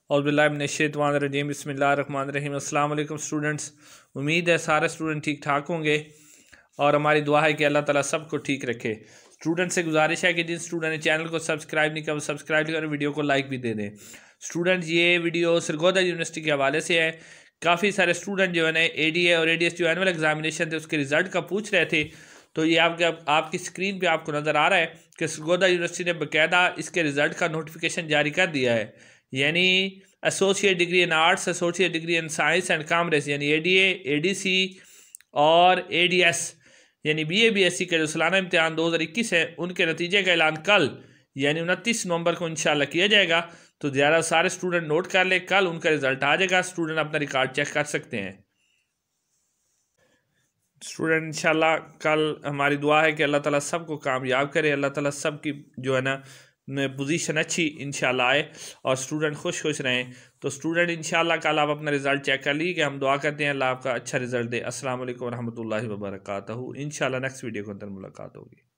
औज़ुबिल्लाहिमिनश्शैतानिर्रजीम बिस्मिल्लाहिर्रहमानिर्रहीम। अस्सलाम वालेकुम स्टूडेंट्स, उम्मीद है सारे स्टूडेंट ठीक ठाक होंगे और हमारी दुआ है कि अल्लाह ताला सबको ठीक रखे। स्टूडेंट से गुजारिश है कि जिन स्टूडेंट ने चैनल को सब्सक्राइब नहीं किया वो सब्सक्राइब करें, वीडियो को लाइक भी दे दें। स्टूडेंट ये वीडियो सरगोधा यूनिवर्सिटी के हवाले से है। काफ़ी सारे स्टूडेंट जो है ना ADA और ADS जो एनुअल एग्जामिनेशन थे उसके रिज़ल्ट का पूछ रहे थे, तो ये आपकी स्क्रीन पे आपको नज़र आ रहा है कि सरगोधा यूनिवर्सिटी ने बाकायदा इसके रिज़ल्ट का नोटिफिकेशन जारी कर दिया है। यानी associate degree in arts, associate degree in science and commerce यानी ADA, ADC और ADS यानी BA BSc के जो सालाना इम्तिहान 2021 है उनके नतीजे का ऐलान कल यानी 29 नवंबर को इंशाल्लाह किया जाएगा। तो ज़्यादा सारे स्टूडेंट नोट कर ले, कल उनका रिजल्ट आ जाएगा, स्टूडेंट अपना रिकॉर्ड चेक कर सकते हैं। स्टूडेंट इंशाल्लाह कल हमारी दुआ है कि अल्लाह ताला सबको कामयाब करे, अल्लाह ताला सबकी जो है ना पोजीशन अच्छी इंशाल्लाह आए और स्टूडेंट खुश खुश रहें। तो स्टूडेंट इंशाल्लाह कल आप अपना रिजल्ट चेक कर लीजिए। हम दुआ करते हैं अल्लाह आपका अच्छा रिजल्ट दे। अस्सलाम वालेकुम रहमतुल्लाहि व बरकातहू। इंशाल्लाह नेक्स्ट वीडियो के अंदर मुलाकात होगी।